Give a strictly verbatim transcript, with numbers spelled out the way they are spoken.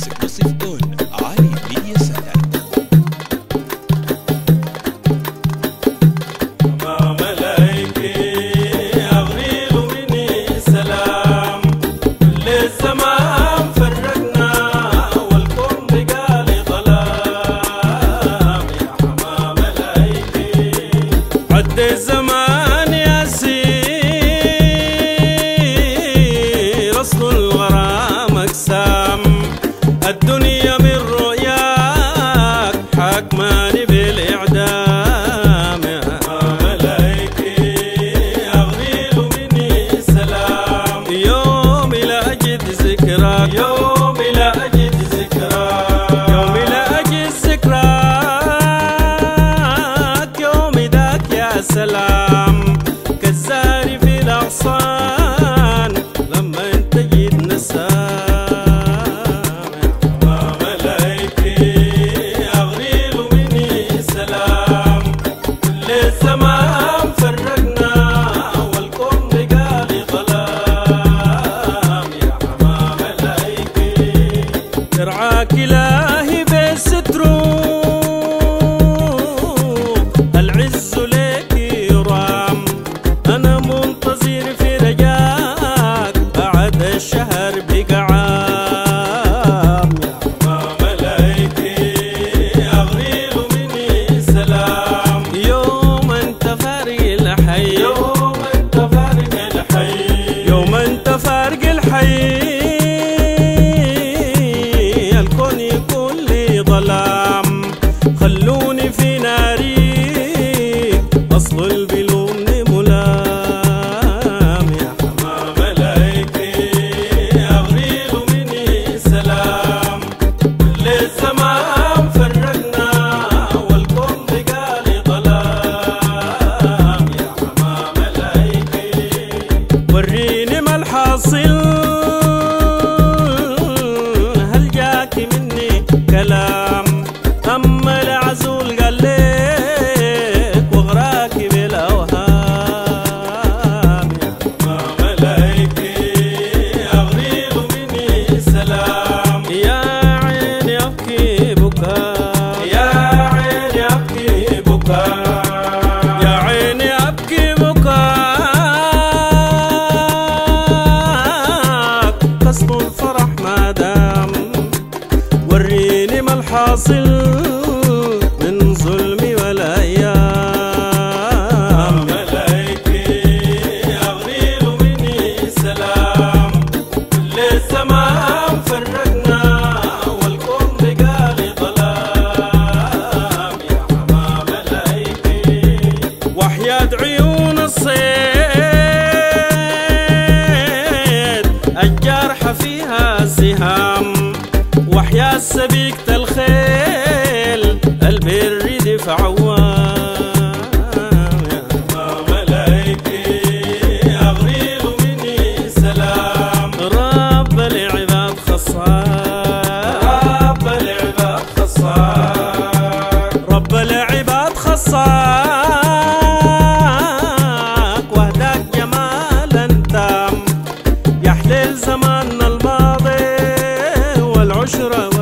وصفقون علي ميديا سنة. الزمان يسير أصل الغرام أقسام الدنيا من رؤياك حكماني بالإعدام يا ملايكي أغنيل مني سلام يومي لا أجد ذكراك يومي لا أجد ذكراك يومي لا أجد ذكراك يومي ذاك يا سلام كالزاري في الأغصان لما انت جيت نسام يا ملايكي أغنيل مني سلام كل الزمان فرقنا والكون بقالي ظلام يا ملايكي ترعاك إلهي بستره العز لك يرام أنا منتظر في رجاك بعد الشهر بقعام يا ملايكي أغنيل مني سلام يوم أنت فارق الحي يوم أنت فارق الحي يوم أنت فارق الحي الكون يكون لي ظلام خلوني في ناري أصل البلوم ملام يا ملايكي أغنيل مني سلام كل الزمان فرقنا والكون بقالي ظلام يا ملايكي وريني ما الحاصل هل جاكي مني كلام أما العزول قال لك وغراكي بالأوهام يا ملايكي أغنيل مني سلام يا عيني أبكي بكاء يا عيني أبكي بكاء يا عيني أبكي بكاء قصد الفرح ما دام وريني ما الحاصل من ظلمي والأيام ملايكي أغنيل مني سلام كل الزمان فرقنا والكون بقالي ظلام يا ملايكي وحياة عيون الصيد الجارحة فيها سهام وحياة سبيكة الخيل البر دفع عوام يا ملايكي أغنيل مني سلام رب العباد خصاك رب العباد خصاك رب العباد خصاك وهداك جمالا تام يحلل زماننا الماضي والعشرة